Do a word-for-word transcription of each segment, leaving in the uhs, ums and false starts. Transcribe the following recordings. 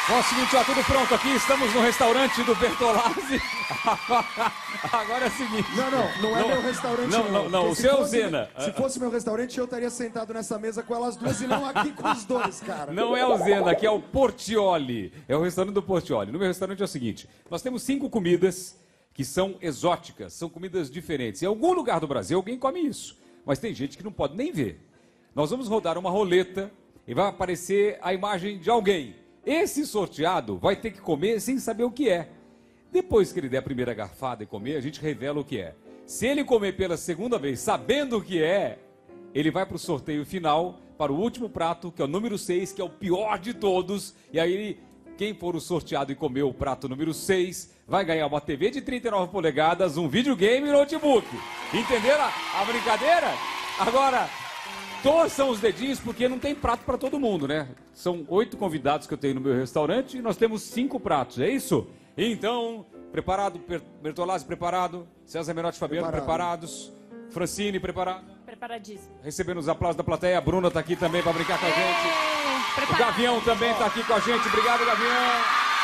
Bom, é o seguinte, ó, tudo pronto aqui, estamos no restaurante do Bertolazzi. Agora é o seguinte... Não, não, não é não, meu restaurante não. Não, não, não, o seu Zena. Se fosse meu restaurante, eu estaria sentado nessa mesa com elas duas e não aqui com os dois, cara. Não é o Zena, aqui é o Portioli. É o restaurante do Portioli. No meu restaurante é o seguinte, nós temos cinco comidas que são exóticas, são comidas diferentes. Em algum lugar do Brasil alguém come isso, mas tem gente que não pode nem ver. Nós vamos rodar uma roleta e vai aparecer a imagem de alguém. Esse sorteado vai ter que comer sem saber o que é. Depois que ele der a primeira garfada e comer, a gente revela o que é. Se ele comer pela segunda vez sabendo o que é, ele vai para o sorteio final, para o último prato, que é o número seis, que é o pior de todos. E aí, quem for o sorteado e comer o prato número seis, vai ganhar uma T V de trinta e nove polegadas, um videogame e um notebook. Entenderam a, a brincadeira? Agora... torçam os dedinhos, porque não tem prato para todo mundo, né? São oito convidados que eu tenho no meu restaurante e nós temos cinco pratos, é isso? Então, preparado, Bertolazzi preparado, César Menotti e Fabiano preparado. preparados, Francine preparado? Preparadíssimo. Recebendo os aplausos da plateia, a Bruna tá aqui também para brincar com a gente. Preparado. O Gavião também tá aqui com a gente, obrigado, Gavião.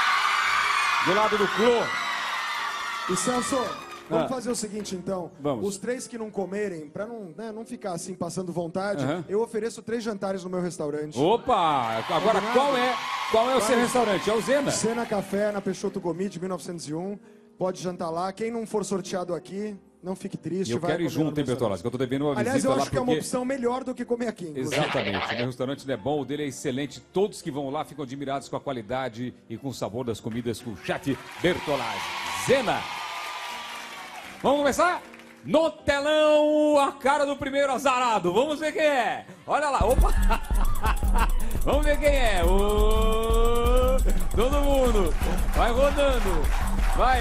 Do lado do Clô. E Celso... vamos ah. fazer o seguinte, então. Vamos. Os três que não comerem, pra não, né, não ficar assim passando vontade, Uhum. eu ofereço três jantares no meu restaurante. Opa! Agora, qual é, qual é o Vai. seu restaurante? É o Zena? Cena Café, na Peixoto Gomide, mil novecentos e um. Pode jantar lá. Quem não for sorteado aqui, não fique triste. Eu vai quero ir comer no junto, hein, meu Bertolazzi, que eu tô devendo uma Aliás, visita eu lá acho que é uma porque- opção melhor do que comer aqui, inclusive. Exatamente, o meu restaurante não é bom, o dele é excelente, todos que vão lá ficam admirados com a qualidade e com o sabor das comidas com o chefe Bertolazzi. Zena! Vamos começar? No telão, a cara do primeiro azarado, vamos ver quem é. Olha lá, opa! Vamos ver quem é. Ô, todo mundo, vai rodando, vai.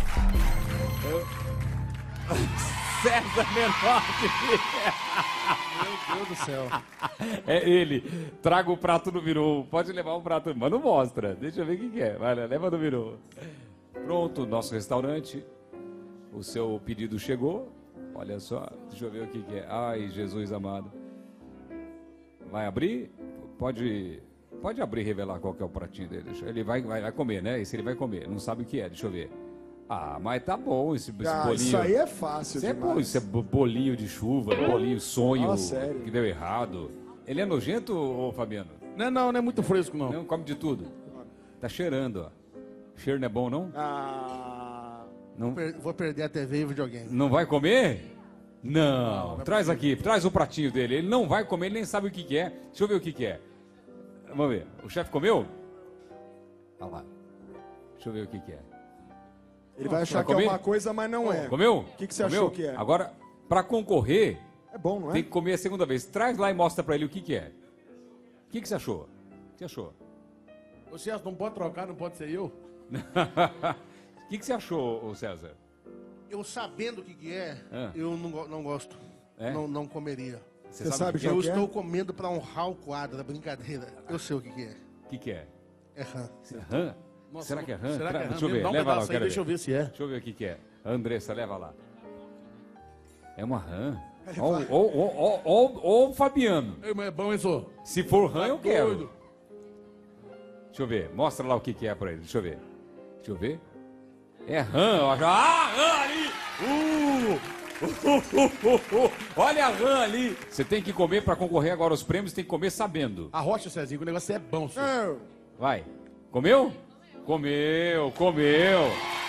César Menotti. Meu Deus do céu. É ele. Traga o prato no virou. Pode levar o prato, mas não mostra. Deixa eu ver o que que é. Vai, leva no virou. Pronto, nosso restaurante. O seu pedido chegou. Olha só. Deixa eu ver o que que é. Ai, Jesus amado. Vai abrir? Pode, pode abrir e revelar qual que é o pratinho dele. Deixa- Ele vai, vai, vai comer, né? Esse ele vai comer. Não sabe o que é. Deixa eu ver. Ah, mas tá bom esse, esse Ah, bolinho. isso aí é fácil Isso é demais. bom, isso é bo- bolinho de chuva, bolinho sonho Ah, sério? que deu errado. Ele é nojento, ô Fabiano? Não, não, não é muito fresco, não. Não, come de tudo. Tá cheirando, ó. Cheiro não é bom, não? Ah, Não, Per- Vou perder a T V e o videogame. não vai comer? Não. Traz aqui, traz o pratinho dele. Ele não vai comer, ele nem sabe o que que é. Deixa eu ver o que que é. Vamos ver. O chefe comeu? Olha lá. Deixa eu ver o que que é. ele vai achar Vai que é comer? uma coisa, mas não é. Comeu? O que que você Comeu? achou que é? Agora, pra concorrer, É bom, não é? tem que comer a segunda vez. Traz lá e mostra pra ele o que que é. O que que você achou? O que você achou? Ô, Celso, não pode trocar, não pode ser eu? O que que você achou, ô César? Eu sabendo o que, que é, Ah. eu não, go- não gosto. É? Não, não comeria. Você Você sabe o que, já Eu o que é? estou comendo para honrar o quadro da brincadeira. Eu sei o que, que é. que que é? É rã. Rã? Nossa, Será que é rã? será que é Tra- rã Deixa eu mesmo? ver, Dá um leva lá, eu pedaço aí, quero deixa eu ver se é. Deixa eu ver o que que é. Andressa, leva lá. É uma rã? Ó, ó, ó, ó, ó, ó o Fabiano. Ei, mas é bom isso? Se for rã, eu Tá quero. doido. Deixa eu ver. Mostra lá o que que é pra ele. Deixa eu ver. Deixa eu ver. É rã. Eu acho. Ah, rã ali! Uh! Olha a rã ali. Você tem que comer pra concorrer agora aos prêmios, tem que comer sabendo. Arrocha, Cezinho, que o negócio é bom, senhor. Não. Vai. Comeu? Comeu, comeu.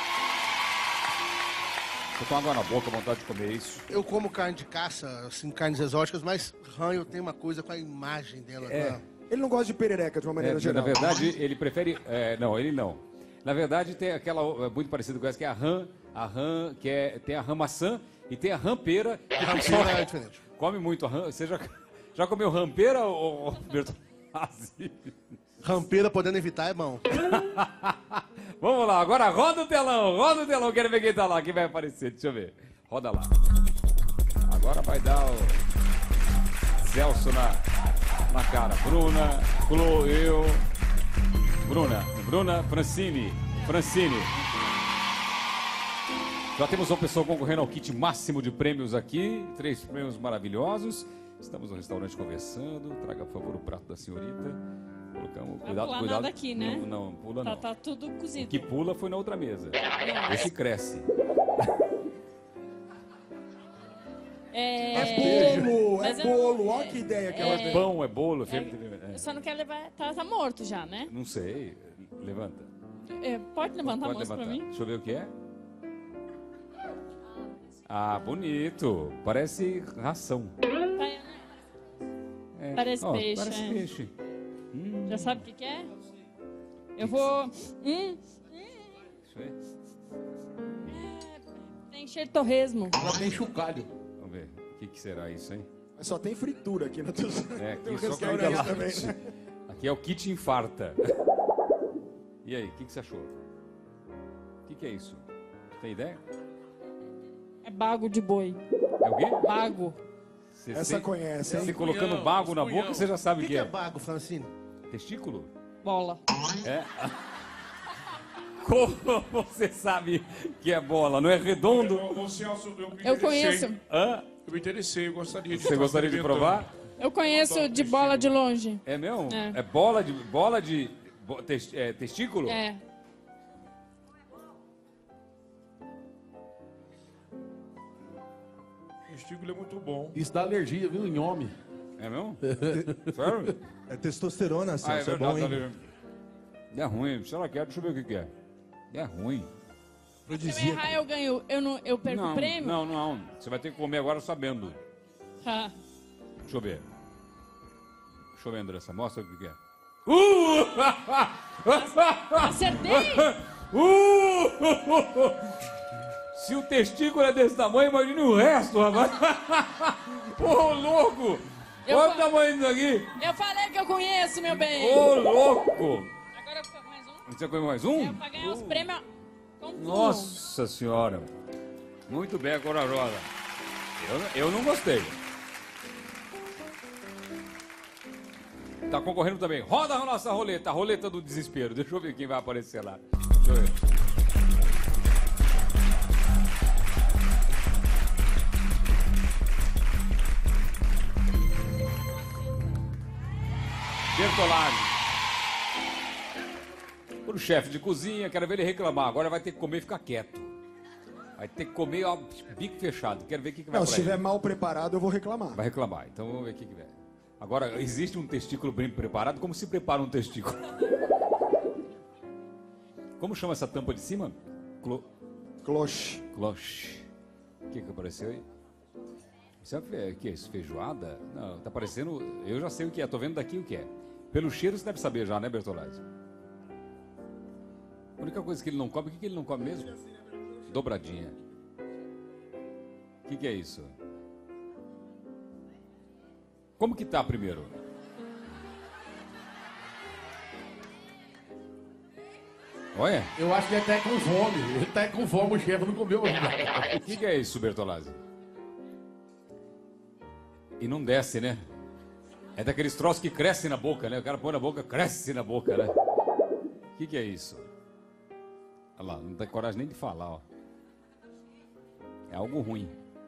Tô com água na boca, vontade de comer isso. Eu como carne de caça, assim, carnes exóticas, mas rã eu tenho uma coisa com a imagem dela. É. né? Ele não gosta de perereca de uma É, maneira na geral. verdade, ele prefere... é, não, ele não. Na verdade, tem aquela é, muito parecida com essa, que é a rã, a rã, que é, tem a rã maçã e tem a rampeira. Que A rampeira é diferente. Come muito a rã. Você já, já comeu rampeira, ô, ô, Bertolazzi? Rampeira podendo evitar é bom. Vamos lá, agora roda o telão, roda o telão. Quero ver quem tá lá, quem vai aparecer. Deixa eu ver. Roda lá. Agora vai dar o Celso na, na cara. Bruna, Clô, eu. Bruna, Bruna, Francine, Francine. Já temos uma pessoa concorrendo ao kit máximo de prêmios aqui. Três prêmios maravilhosos. Estamos no restaurante conversando. Traga, por favor, o prato da senhorita. Colocamos, Vai cuidado, pular cuidado. nada aqui, né? Não, não pula Tá, não. tá tudo O cozido. que pula foi na outra mesa. Esse cresce. É, É bolo, Mas é eu- bolo. Olha que ideia que ela tem. Pão é bolo. É... eu só não quero levar. Tá, tá morto já, né? Não sei. Levanta. É, pode levantar Pode a moça pra levantar. mim? Deixa eu ver o que é. Ah, bonito. Parece ração. Tá, né? É. Parece Ó, peixe, Parece é. peixe. Já sabe o que, que é? Eu vou. Hum, Deixa eu ver. tem cheiro de torresmo. Ela tem chocalho. Vamos ver. O que, que será isso, hein? Mas só tem fritura aqui na tua... É, Tem um aqui só restaurante comida também, light. né? Aqui é o kit infarta. E aí, o que, que você achou? O que, que é isso? Tem ideia? É bago de boi. É o quê? Bago. Você, Essa você- conhece, Você hein? colocando Punhão, bago na punhão. boca, você já sabe O o que, que que é é. bago, Francine? Testículo? Bola. É. Como você sabe que é bola? Não é redondo? Ô, Celso, eu, me Eu interessei. conheço. Hã? Eu me interessei, eu gostaria de Você estar gostaria de experimentando. provar? Eu conheço de bola de longe. É mesmo? É. É bola de. Bola de. bo- tes- é, testículo? É. O testículo é muito bom. Isso dá alergia, viu, em homem? É mesmo? Sério? É testosterona, Ah, é Celso, é, verdade. bom, tá hein? ligado. É ruim. Se ela quer, deixa eu ver o que, que é. É ruim. Se eu errar, eu ganho. Eu, não, eu perco Não, o prêmio? não, não. Você vai ter que comer agora sabendo. Ah. Deixa eu ver. Deixa eu ver, Andressa. Mostra o que, que é. Uh! Acertei? Uh! Se o testículo é desse tamanho, imagine o resto, rapaz. Ô, louco! Eu Olha o fa- tamanho disso aqui. Eu falei que eu conheço, meu bem. Ô, louco! Agora eu pego mais um. Você comeu mais um? É pra ganhar os prêmios. com tudo. Nossa senhora. Muito bem, corajosa. Eu, eu não gostei. Tá concorrendo também. Roda a nossa roleta, a roleta do desespero. Deixa eu ver quem vai aparecer lá. Deixa eu ver. Bertolazzi. Pro chefe de cozinha, quero ver ele reclamar. Agora vai ter que comer e ficar quieto. Vai ter que comer, ó, bico fechado. Quero ver o que, que vai Não, pra se estiver ele. mal preparado, eu vou reclamar. Vai reclamar. Então vamos ver o que, que vai. Agora, existe um testículo bem preparado? Como se prepara um testículo? Como chama essa tampa de cima? Clo... Cloche. Cloche. O que que apareceu aí? Isso é, o que é isso? Feijoada? Não, tá parecendo... Eu já sei o que é, tô vendo daqui o que é. Pelo cheiro você deve saber já, né, Bertolazzi? A única coisa que ele não come, o que, que ele não come mesmo? Dobradinha. O que, que é isso? Como que tá primeiro? Olha, Eu acho que ele tá com fome. Ele tá com fome, o chefe não comeu ainda. o que, que é isso, Bertolazzi? E não desce, né? É daqueles troços que crescem na boca, né? O cara põe na boca, cresce na boca, né? O que, que é isso? Olha lá, não tem coragem nem de falar, ó. É algo ruim.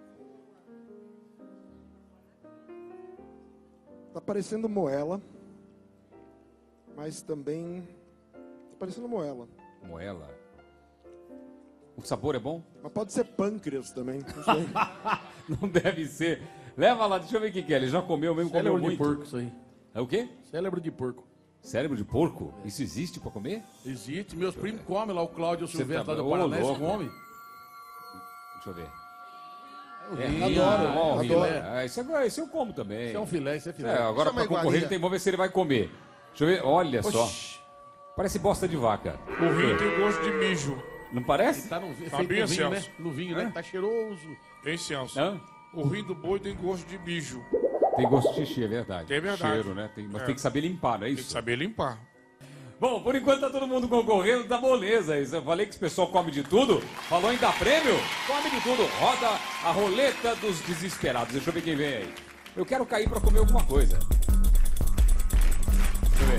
Tá parecendo moela. Mas também... Tá parecendo moela. Moela. O sabor é bom? Mas pode ser pâncreas também. Não sei. Não deve ser. Leva lá, deixa eu ver o que, que é. Ele já comeu mesmo, comeu Cérebro de muito. porco, isso aí. É o quê? Cérebro de porco. Cérebro de porco? Isso existe pra comer? Existe. Meus primos comem lá, o Cláudio Você Silvestre tá- lá do Ô, Paraná, eles louco. comem. Deixa eu ver. Ih, adoro, ó, adoro. filé. Ah, isso, é, isso eu como também. Isso é um filé, isso é filé. É, agora Isso é uma pra concorrer iguaria. tem, vamos ver se ele vai comer. Deixa eu ver, olha só. Oxi, Parece bosta de vaca. O rim tem gosto de mijo. Não parece? tá no, feito Sabia, no vinho, né? Celso? No vinho, né? Tá cheiroso. Hein, Celso? Hã? O rim do boi tem gosto de mijo. Tem gosto de xixi, é verdade. É verdade. Cheiro, né? Tem- mas É. tem que saber limpar, não é Tem que isso? saber limpar. Bom, por enquanto tá todo mundo concorrendo, tá moleza. Eu falei que esse pessoal come de tudo. Falou em dar prêmio? Come de tudo. Roda a roleta dos desesperados. Deixa eu ver quem vem aí. Eu quero cair pra comer alguma coisa. Deixa eu ver.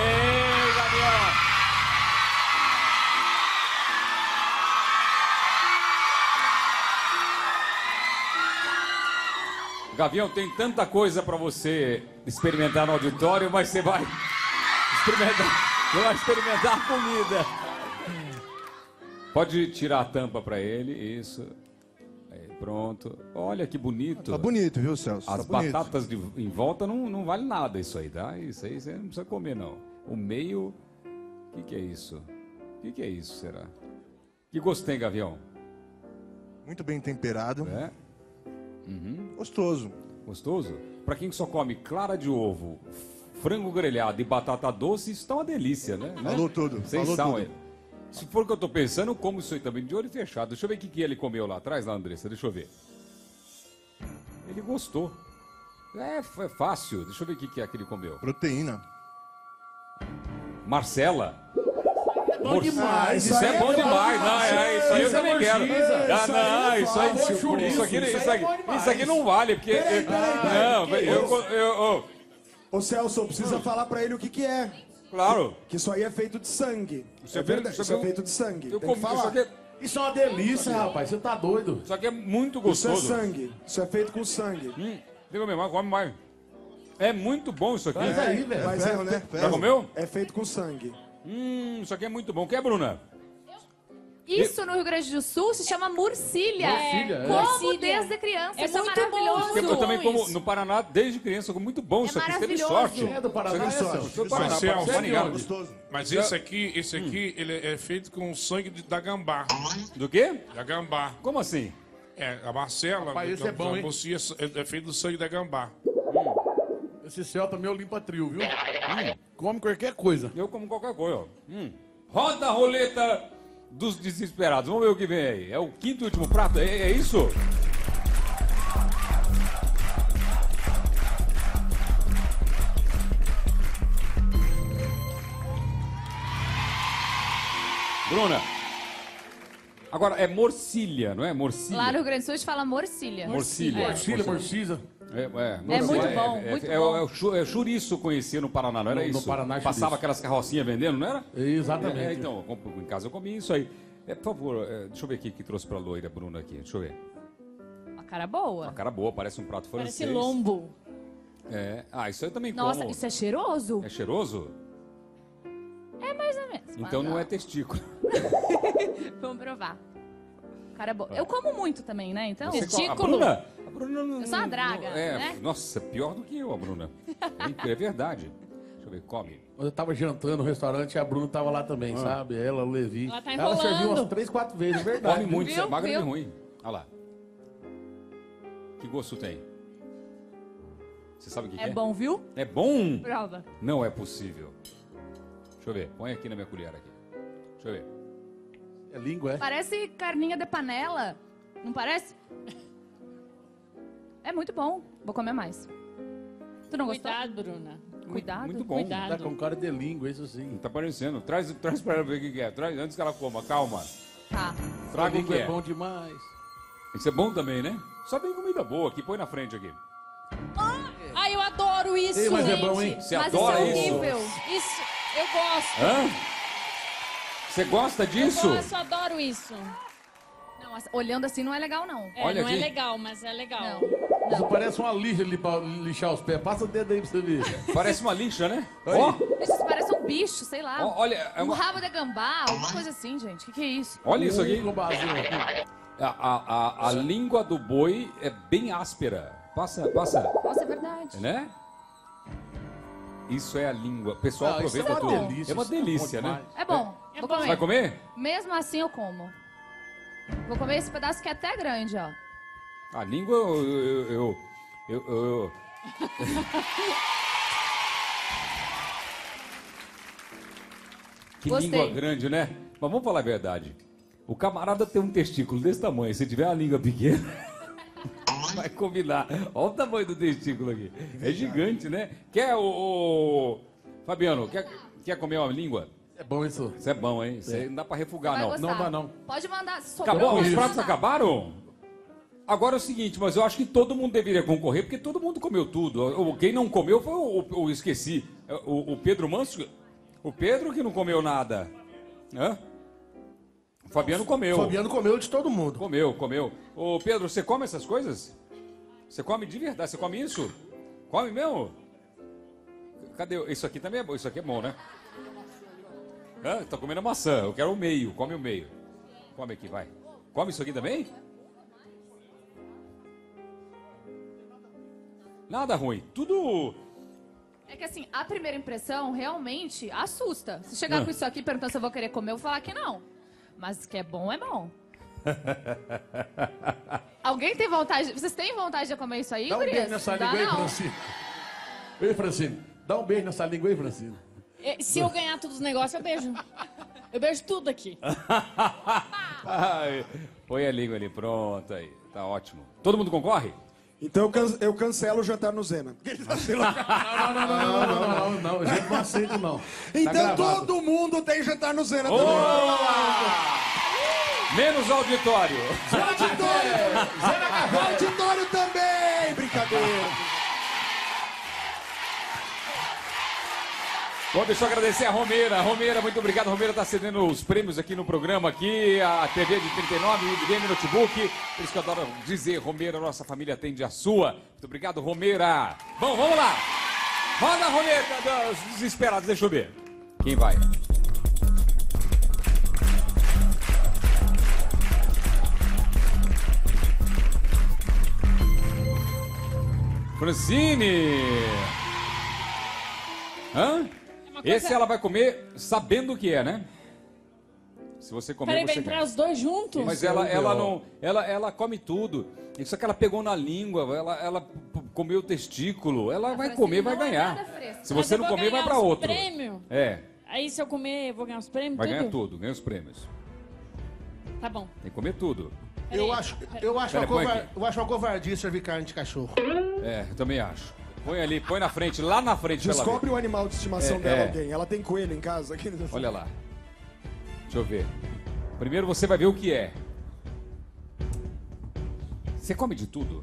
Passei, Gabriel. Gavião, tem tanta coisa pra você experimentar no auditório, mas você vai experimentar, você vai experimentar a comida. Pode tirar a tampa pra ele, isso. Aí, pronto. Olha que bonito. Tá bonito, viu, Celso? As tá bonito. batatas de, em volta não, não vale nada isso aí, tá? Isso aí você não precisa comer, não. O meio... O que, que é isso? O que, que é isso, será? Que gosto tem, Gavião? Muito bem temperado. É? Gostoso. Gostoso? Pra quem só come clara de ovo, frango grelhado e batata doce, isso tá uma delícia, né? Falou tudo. Vocês Falou são, tudo. é. Se for o que eu tô pensando, eu como isso aí também de olho fechado. Deixa eu ver o que, que ele comeu lá atrás, lá, Andressa. Deixa eu ver. Ele gostou. É, foi fácil. Deixa eu ver o que, que é que ele comeu. Proteína. Marcela. Bom Mor- demais. Isso é bom demais. Não, é, isso aí eu Isso é também quero. morcisa. Ah, não, isso aí, Isso é isso, chouriço. aqui, Isso aí isso, é aqui, bom demais. isso aqui não vale, porque... Peraí, peraí, peraí. Não, eu, eu, eu- Ô Celso, precisa falar pra ele o que que é. claro. Que isso aí é feito de sangue. Isso é é feito- verdade, isso isso é é um- feito de sangue. Eu Tem que como, isso falar. aqui, é, Isso é uma delícia, rapaz. Você tá doido. isso aqui é muito Isso é gostoso. sangue. Isso é feito com sangue. Hum, diga mesmo, come mais. É muito bom isso aqui. Traz aí, velho. Mas Ferro, é, né? Já Ferro. comeu? é feito com sangue. Hum, isso aqui é muito bom. Quer, Bruna? Isso no Rio Grande do Sul se chama murcilha. Murcilha, é. Como Murcilha. desde criança. É Isso é muito bom. maravilhoso. Eu, eu também bom como isso. no Paraná, desde criança, eu como muito bom isso aqui. Você teve maravilhoso. sorte. É do Paraná, Você teve é, sorte. Celso? Sou do Paraná, Mas, Celso, Paraná, você ligado. Gostoso. Mas esse aqui, esse aqui, ele é feito com sangue de- da gambá. Do quê? Da gambá. Como assim? É, a Marcela, Rapaz, esse da- é bom, da hein? mocinha, é é feito do sangue da gambá. Esse céu também é o limpa trio, viu? Come qualquer coisa. Eu como qualquer coisa. Ó. Hum. Roda a roleta dos desesperados. Vamos ver o que vem aí. É o quinto e último prato? É, é isso? Bruna. Agora, é morcilha, não é? Morcilha. Lá no Rio Grande do Sul a gente fala morcilha. Morcilha. Morcilha, morcisa. É, é, É muito é, bom, é, muito é, bom. É, o chu- é o chouriço conhecia no Paraná, não era No- no isso? Paraná, é Passava chouriço. aquelas carrocinhas vendendo, não era? Exatamente. É, então, eu compro- em casa eu comi isso aí. É, por favor, é, deixa eu ver aqui que trouxe pra loira, Bruna, aqui. Deixa eu ver. Uma cara boa. Uma cara boa, parece um prato Parece francês. lombo. É. Ah, isso aí eu também Nossa, como. isso é cheiroso? É cheiroso? É mais ou menos. Então mas não é testículo. Vamos provar. Cara boa. Eu como muito também, né? Então. Você co- a Testículo. Bruna? A Bruna não, Eu sou uma não- draga, é, né? Nossa, pior do que eu, a Bruna. É, é verdade. Deixa eu ver, come. Quando eu tava jantando no restaurante, a Bruna tava lá também, sabe? Ela, o Levi. Ela tá Ela serviu enrolando. umas três, quatro vezes, é verdade. Come muito, Viu? isso é magro e Viu? ruim. Olha lá. Que gosto tem? Você sabe o que, É que é? bom, viu? É bom? Prova. Não é possível. Deixa eu ver. Põe aqui na minha colher aqui. Deixa eu ver. É língua, é? Parece carninha de panela. Não parece? É muito bom. Vou comer mais. Tu não gostou? Cuidado, Bruna. Cuidado. Muito bom. Cuidado. Tá com cara de língua, isso sim. Tá parecendo. Traz, traz pra ela ver o que que é. Traz antes que ela coma. Calma. Tá. Traga o língua que é é. bom demais. Isso é bom também, né? Só tem comida boa aqui. Põe na frente aqui. Ai, eu adoro isso, Ei, mas é gente. bom, hein? Você Mas adora isso é isso? horrível. Isso, eu gosto. Hã? Você gosta disso? Eu gosto, eu adoro isso. Não, assim, olhando assim não é legal, não. É, Olha não aqui. é legal, mas é legal. Não. Isso parece uma lixa ali pra lixar os pés. Passa o dedo aí pra você ver. Parece uma lixa, né? Aí. Ó, Isso parece um bicho, sei lá. ó, olha, é Um uma- rabo de gambá, alguma coisa assim, gente. O que, que é isso? olha isso aqui. Um gombazinho. A, a, a, a língua do boi é bem áspera. Passa, passa, Nossa, é verdade. né? Isso é a língua. O pessoal Ah, isso aproveita é uma tudo. delícia, é uma isso é bom delícia, né? demais. É bom. É Vou bom. comer. Vai comer? Mesmo assim eu como. Vou comer esse pedaço que é até grande, ó. A língua, eu... eu, eu, eu- eu- Que Gostei. língua grande, né? Mas vamos falar a verdade. O camarada tem um testículo desse tamanho. Se tiver uma língua pequena, vai combinar. Olha o tamanho do testículo aqui. É gigante, né? Quer, o, o- Fabiano, quer, quer comer uma língua? É bom isso. Isso é bom, hein? Isso aí não dá pra refugar, Vai não. gostar. Não dá, não. Pode mandar. se sobrou, Acabou? Os pode pratos mandar. acabaram? Agora é o seguinte, mas eu acho que todo mundo deveria concorrer, porque todo mundo comeu tudo. O- Quem não comeu foi o, o, o- esqueci, o, o Pedro Manso. O Pedro que não comeu nada. Hã? O Fabiano comeu. Fabiano comeu de todo mundo. Comeu, comeu. Ô Pedro, você come essas coisas? Você come de verdade? Você come isso? Come mesmo? Cadê? Isso aqui também é bom. Isso aqui é bom, né? Hã? Tá comendo a maçã. Eu quero o meio. Come o meio. Come aqui, vai. Come isso aqui também? Nada ruim. Tudo... É que assim, a primeira impressão realmente assusta. Se chegar Ah. com isso aqui perguntando se eu vou querer comer, eu vou falar que não. Mas que é bom, é bom. Alguém tem vontade? Vocês têm vontade de comer isso aí, Dá um gurias? beijo nessa Dá língua aí, não. Francine. Ei, Francine, dá um beijo nessa língua aí, Francine. E se eu ganhar todos os negócios, eu beijo. Eu beijo tudo aqui. Ai, põe a língua ali, pronto aí. Tá ótimo. Todo mundo concorre? Então eu, can- eu cancelo o jantar no Zema. Não, não, não, não, não, não, não, não, não. A gente não aceita, não. Tá Então gravado. todo mundo tem jantar no Zena também. Menos auditório. Auditório! O auditório também! Brincadeira. Bom, deixa eu agradecer a Romeira. Romeira, muito obrigado. A Romeira está cedendo os prêmios aqui no programa, aqui, a T V de trinta e nove, o Game Notebook. Por isso que eu adoro dizer, Romeira, nossa família atende a sua. Muito obrigado, Romeira. Bom, vamos lá. Roda a roleta dos desesperados, deixa eu ver. Quem vai? Francine! Hã? uma coisa- Esse ela vai comer sabendo o que é, né? Se você comer, Peraí, vai você entrar ganha. os dois juntos? Mas ela, ela não. Ela, ela come tudo. Isso que ela pegou na língua, ela, ela p- p- comeu o testículo. Ela vai Francine comer, vai não é ganhar. nada fresca. Se Mas você eu não vou comer, vai ganhar pra os outro. prêmio? É, Aí se eu comer, eu vou ganhar os prêmios? vai tudo? ganhar tudo, ganha os prêmios. Tá bom. Tem que comer tudo. Eu Peraí, acho, peraí. eu, acho Pera, uma põe covar- aqui. eu acho uma covardia servir carne de cachorro. É, eu também acho. Põe ali, põe na frente, lá na frente pra ela ver. Descobre o animal de estimação É, dela, é. alguém. Ela tem coelho em casa? Olha lá. Deixa eu ver. Primeiro você vai ver o que é. Você come de tudo?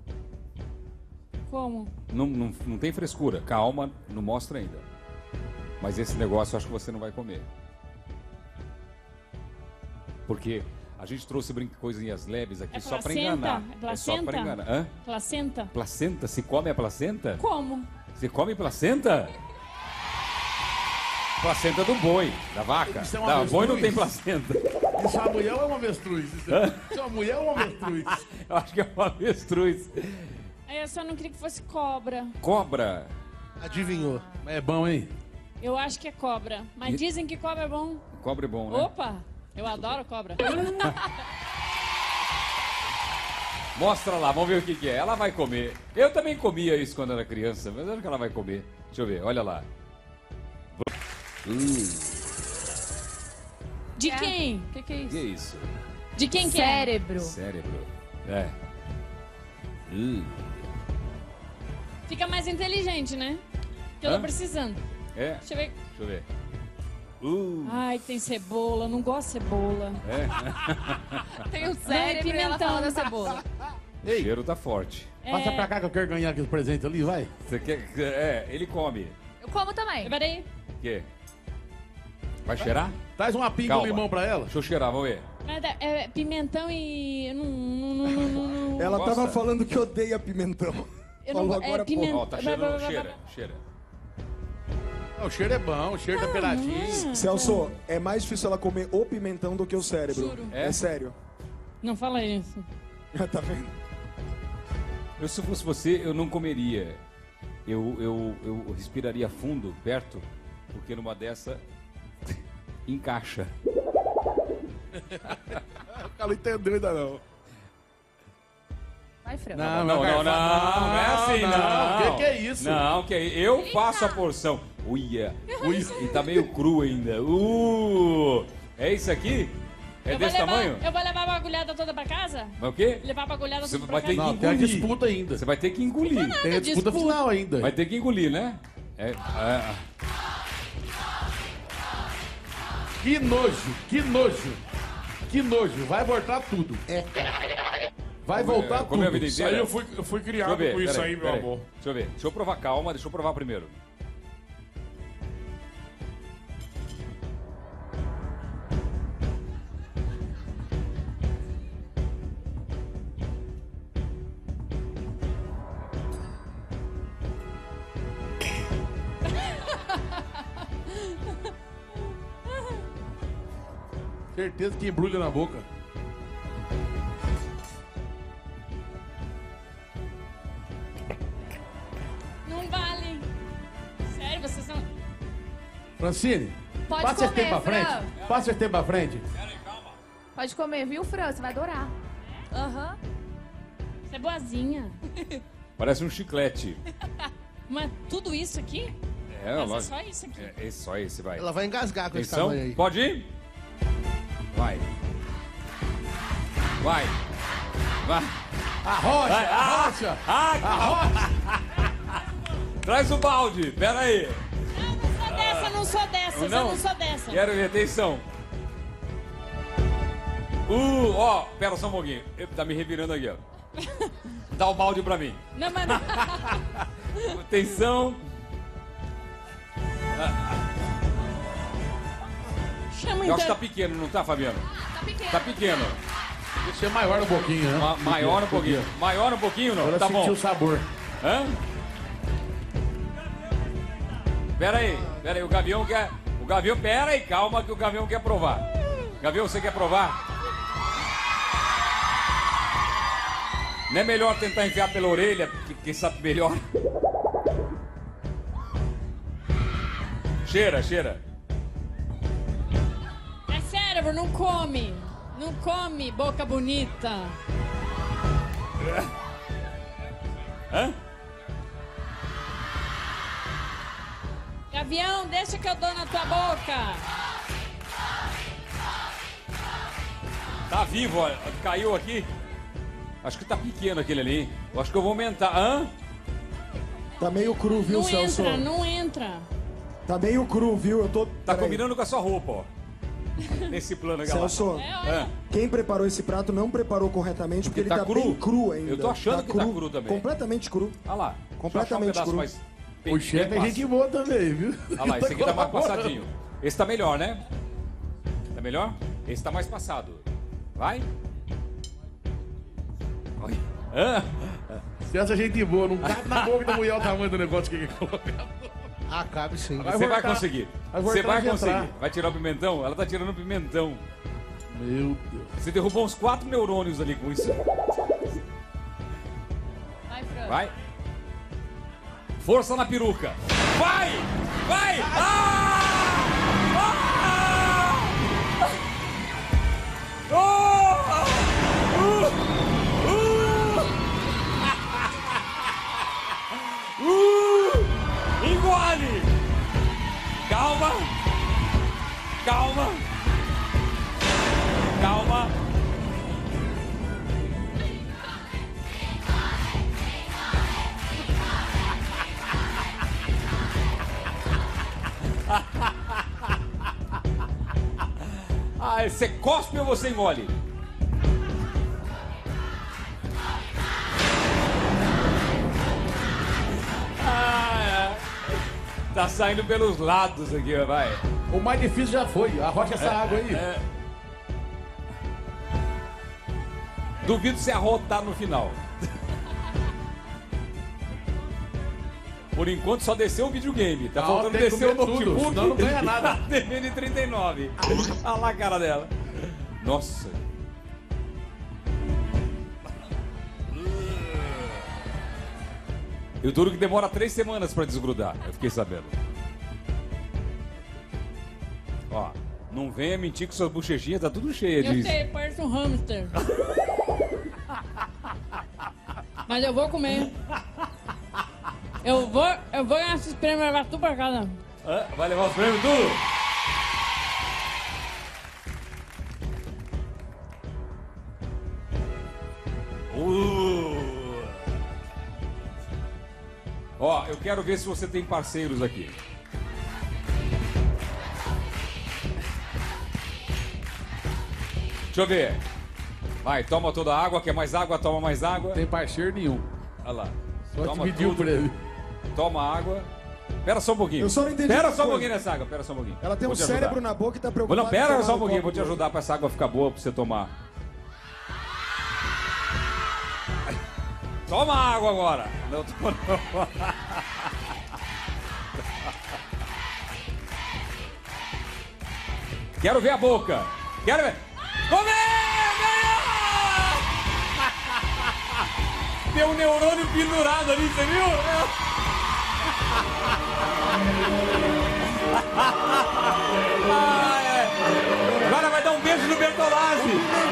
Como? Não, não, não tem frescura. Calma, não mostra ainda. Mas esse negócio eu acho que você não vai comer. Porque a gente trouxe brin- coisinhas leves aqui É só pra placenta? enganar. É É só pra placenta? enganar. Hã? Placenta? Placenta? Se come a placenta? Como? Você come placenta? Placenta do boi, da vaca. Isso é uma Da boi não avestruz? tem placenta. Isso é uma mulher ou é uma avestruz? Isso é, isso é uma mulher ou uma avestruz? Eu acho que é uma avestruz. Aí eu só não queria que fosse cobra. Cobra. Adivinhou. É bom, hein? Eu acho que é cobra. Mas E- dizem que cobra é bom. Cobra é bom, né? Opa! Eu adoro cobra. Mostra lá, vamos ver o que, que é. Ela vai comer. Eu também comia isso quando era criança, mas acho que ela vai comer. Deixa eu ver, olha lá. De É. quem? O que, que é isso? Que é isso? De quem que é? Cérebro. Cérebro. É. Hum. Fica mais inteligente, né? Que eu tô Hã? precisando. É. Deixa eu ver. Deixa eu ver. Uh. Ai, tem cebola. Não gosto de cebola. É. Tem o cérebro e ela pimentão. fala da cebola. O cheiro tá forte. Passa É, pra cá que eu quero ganhar aquele presente ali, vai. Você quer. É, ele come. Eu como também. Peraí. O quê? Vai cheirar? Traz uma pinga Calma. de limão pra ela. Deixa eu cheirar, vamos ver. Mas é, é pimentão e... eu Não, não, não, não, não, não. Ela Gosta? tava falando que odeia pimentão. Eu não Falou go- é agora, pimenta- Ó, tá cheirando, cheira, cheira. Não, o cheiro é bom, o cheiro tá peladinho. Celso, é mais difícil ela comer o pimentão do que o cérebro. Juro. É, É? sério. Não fala isso. tá vendo? Eu, se fosse você, eu não comeria. Eu, eu, eu respiraria fundo, perto, porque numa dessa encaixa. O cara não entendeu ainda não. Vai, Fran. Não, Não, não, não, não, é assim, não. O que, que é isso? Não, que é, eu faço a porção. Uia, ui, e tá meio cru ainda. Uh, é isso aqui? É eu, vou desse levar, tamanho? eu vou levar a bagulhada toda pra casa? Mas o quê? Levar a bagulhada Você toda vai pra ter casa? que Não, tem a engolir. disputa ainda. Você vai ter que engolir. Tem a disputa disputa. final ainda. Vai ter que engolir, né? É, é, Que nojo, que nojo. Que nojo, vai voltar tudo. Vai voltar Comeu a tudo. vida Isso aí inteira? eu fui, eu fui Deixa criado eu ver, com isso peraí, aí, meu peraí. amor. Deixa eu ver. Deixa eu provar, calma, deixa eu provar primeiro. Certeza que embrulha na boca. Não vale. Sério, vocês são... Francine, Pode passa esse comer, tempo pra frente. Fran. Passa esse tempo pra frente. Pode comer, viu, Fran? Você vai adorar. Aham. Você é boazinha. Parece um chiclete. Mas tudo isso aqui? É, Mas é lógico. só isso aqui. É, é só esse, vai. Ela vai engasgar com esse Atenção, tamanho aí. pode ir? Vai. Vai. Vai. A rocha, Vai. a Ah, rocha. ah, A rocha. Traz o balde, pera aí. Não, não sou dessa, não sou dessa, eu Não. não sou dessa. Quero ver, atenção. Uh, ó, pera só um pouquinho. Ele tá me revirando aqui, ó. Dá o balde pra mim. Não, mas não. Atenção. Chama Eu acho que tá então. pequeno, não tá, Fabiano? Tá pequeno. Tá pequeno. Deixa ser maior um pouquinho, né? Ma- maior um pouquinho. Maior um pouquinho, não? Agora Tá sentiu bom. o sabor. Hã? Pera aí, pera aí, o Gavião quer... O Gavião, pera aí, calma que o Gavião quer provar. Gavião, você quer provar? Não é melhor tentar enfiar pela orelha, que, que sabe melhor? Cheira, cheira. É cérebro, não come. Não come, boca bonita. Hã? Gavião, deixa que eu dou na tua boca. Tá vivo, ó. Caiu aqui. Acho que tá pequeno aquele ali, hein? Eu acho que eu vou aumentar. Hã? Tá meio cru, viu, Não Celso? entra, não entra. Tá meio cru, viu? Eu tô. Tá Peraí. combinando com a sua roupa, ó. Nesse plano aqui, ó. Celso, É, olha. Hã? quem preparou esse prato não preparou corretamente porque, Porque ele tá tá cru. bem cru ainda. Eu tô achando que tá cru também. Completamente cru. Olha lá. Completamente Deixa eu achar um cru. pedaço mais bem- O chefe bem é gente boa também, viu? Olha lá, esse aqui tá mais colaborando. passadinho. Esse tá melhor, né? Tá melhor? Esse tá mais passado. Vai. Oi. Hã? Se essa gente boa, não cabe na boca da mulher o tamanho do negócio que ele colocou. Ah, cabe sim. Vai Você vai voltar. conseguir. Vai Você voltar vai de conseguir. entrar. Vai tirar o pimentão? Ela tá tirando o pimentão. Meu Deus. Você derrubou uns quatro neurônios ali com isso. Vai, Fran. Vai. Força na peruca. Vai! Vai! Ah! Ah! Oh! Uh! Uh! Uh! Engole! Calma! Calma! Calma! Ah, você cospe ou você engole? Ah, é. Tá saindo pelos lados aqui, ó, vai. O mais difícil já foi. Arrocha essa água aí. É. Duvido você arrotar no final. Por enquanto só desceu o videogame. Tá Ah, faltando tem que descer o comer tudo, notebook. senão não ganha nada. A T V de trinta e nove. Olha lá a cara dela. Nossa. E o duro que demora três semanas pra desgrudar. Eu fiquei sabendo. Ó, não venha mentir que suas bochechinhas tá tudo cheia Eu disso. sei, parece um hamster. Mas eu vou comer. Eu vou, eu vou ganhar esses prêmios e levar tudo pra casa. Hã? Vai levar os prêmios tudo? Uh. Ó, eu quero ver se você tem parceiros aqui. Deixa eu ver. Vai, toma toda a água. Quer mais água? Toma mais água. Não tem parceiro nenhum. Olha lá. Só Toma dividiu tudo. por ele. Toma água. Pera só um pouquinho. Eu só não entendi Pera uma só um coisa. pouquinho nessa água. Pera só um pouquinho. Ela tem Vou um te ajudar. cérebro na boca e tá Vou- preocupada. Não, pera em tomar só um no pouquinho, copo vou te dele. ajudar pra essa água ficar boa pra você tomar. Toma água agora. Não, tô... não. Quero ver a boca. Quero ver. Comeu! Ganhou! Tem um neurônio pendurado ali, você viu? Ah, é. Agora vai dar um beijo no Bertolazzi.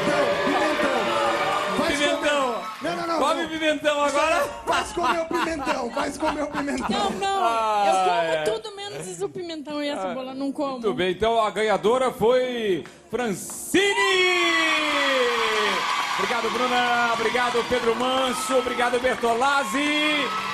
Pimentão. Não, não, não. Come não. pimentão agora. Faz comer o pimentão, faz comer o pimentão. Não, não. Ah, eu como é. tudo menos isso, o pimentão e a cebola. Não como. Muito bem, então a ganhadora foi Francine! Obrigado, Bruna. Obrigado, Pedro Manso. Obrigado, Bertolazzi.